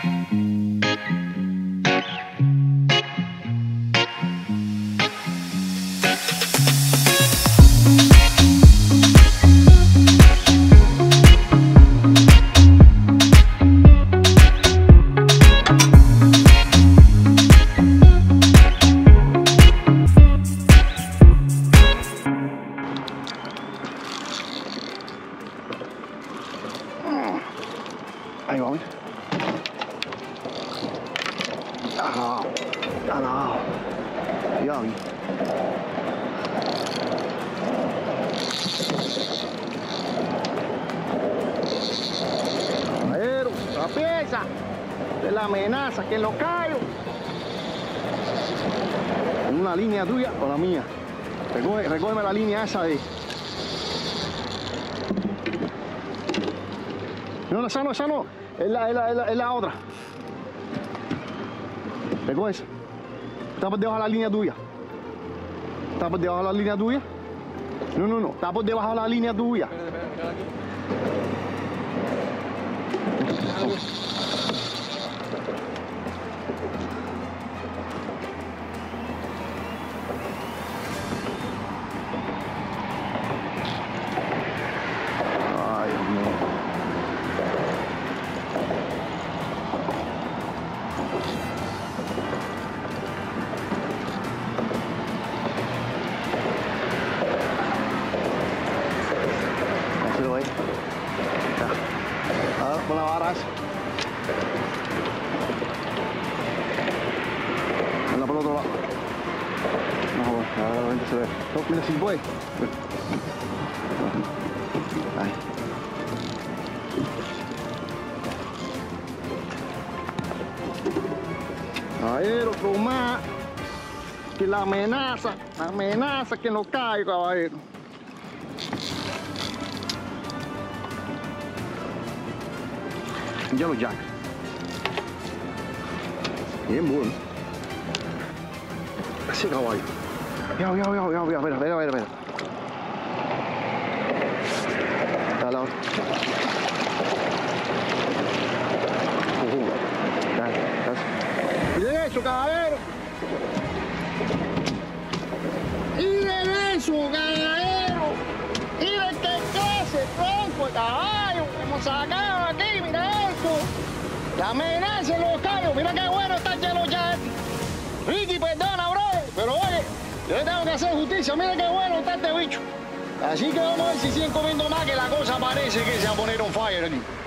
Ahí va, mira. No. Ya vi. Caballero, la pieza de la amenaza que lo callo. ¿Una línea tuya o la mía? Recógeme la línea esa de... No, esa no, es la otra. Recoge esa. Está por debajo de la línea tuya. Está por debajo de la línea tuya. No, está por debajo de la línea tuya. Ay, Dios mío. Con la vara esa. Anda por el otro lado. No, ahora la gente se ve. No, mira si puede. Ahí. Caballero, con más que la amenaza que no cae, caballero. Yellow Jack. Bien bueno. Así, caballo. Ya, espera. Está al lado. Y derecho, caballero. Y derecho, caballero. Y de que clase, tronco, caballo. Hemos sacado aquí, mira esto. La amenaza en los callos. Mira qué bueno está el Yellow Jack. Ricky, perdona, bro. Pero oye, yo le tengo que hacer justicia. Mira qué bueno está este bicho. Así que vamos a ver si siguen comiendo más, que la cosa parece que se va a poner on fire aquí.